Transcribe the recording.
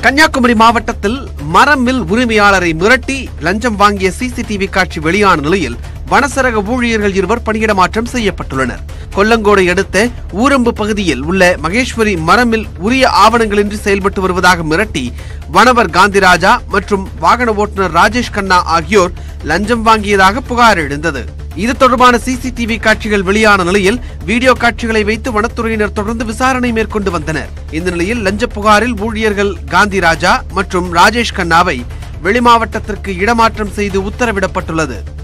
கன்னியாகுமரி மாவட்டத்தில் மரம் மில் உரிமையாளரை மிரட்டி லஞ்சம் வாங்கிய சிசிடிவி காட்சி வெளியான நிலையில் வனசரக ஊழியர்கள் இருவர் பணியிட மாற்றம் செய்யப்பட்டுள்ளனர். கொல்லங்கோடை அடுத்த ஊரம்பு பகுதியில் உள்ள மகேஸ்வரி மரமில் உரிய ஆவணங்களின்றி செயல்பட்டு வருவதாக மிரட்டி வனவர் காந்திராஜா மற்றும் வாகன ஓட்டுநர் ராஜேஷ் கண்ணா ஆகியோர் லஞ்சம் வாங்கியதாக புகார் எழுந்தது. இது தொடர்பான சிசிடிவி காட்சிகள் வெளியான நிலையில் வீடியோ காட்சிகளை வைத்து வனத்துறையினர் தொடர்ந்து விசாரணை மேற்கொண்டு வந்தனர். இந்த நிலையில் லஞ்ச புகாரில் ஊழியர்கள் காந்திராஜா மற்றும் ராஜேஷ் கண்ணாவை வெளிமாவட்டத்திற்கு இடமாற்றம் செய்து உத்தரவிடப்பட்டுள்ளது.